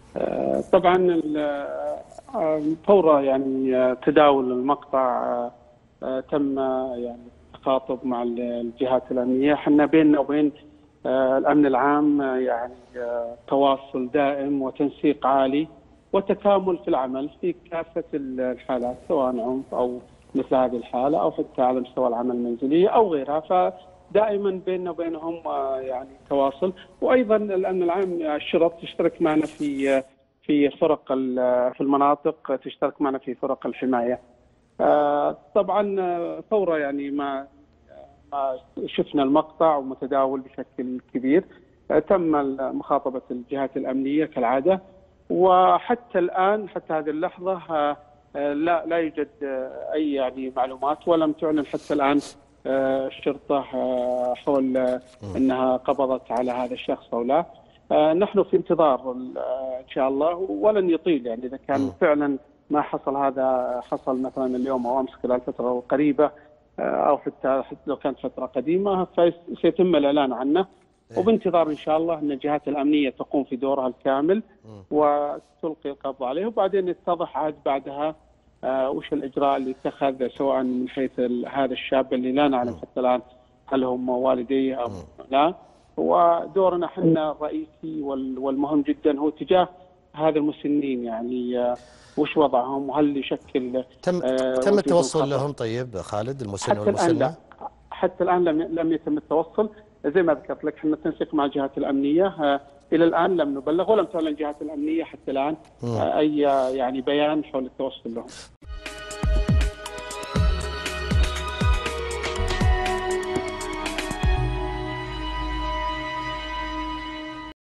طبعا فور يعني تداول المقطع تم يعني تخاطب مع الجهات الأمنية. احنا بيننا وبين الأمن العام يعني تواصل دائم وتنسيق عالي وتكامل في العمل في كافة الحالات، سواء عنف أو مثل هذه الحالة أو حتى على مستوى العمل المنزلي أو غيرها. فدائما بيننا وبينهم يعني تواصل. وأيضا الأمن العام الشرط تشترك معنا في فرق في المناطق، تشترك معنا في فرق الحماية. طبعا فورا يعني ما شفنا المقطع ومتداول بشكل كبير، تم مخاطبة الجهات الأمنية كالعادة. وحتى الآن حتى هذه اللحظة لا يوجد أي يعني معلومات، ولم تعلن حتى الآن الشرطة حول أنها قبضت على هذا الشخص أو لا. نحن في انتظار إن شاء الله، ولن يطيل يعني إذا كان فعلا ما حصل هذا حصل مثلا اليوم أو أمس خلال فترة قريبة أو حتى لو كانت فترة قديمة، فسيتم الإعلان عنه. وبانتظار إن شاء الله أن الجهات الأمنية تقوم في دورها الكامل وتلقي القبض عليه، وبعدين يتضح عاد بعدها وش الإجراء اللي اتخذ، سواء من حيث هذا الشاب اللي لا نعلم حتى الآن هل هم والديه أو لا. ودورنا احنا الرئيسي والمهم جدا هو تجاه هذا المسنين، يعني وش وضعهم وهل يشكل تم التوصل لهم طيب خالد، المسن حتى الآن لا. والمسنة؟ حتى الآن لم يتم التوصل. زي ما ذكرت لك احنا التنسيق مع الجهات الأمنية، إلى الآن لم نبلغ ولم تعلن الجهات الأمنية حتى الآن أي يعني بيان حول التوصل لهم.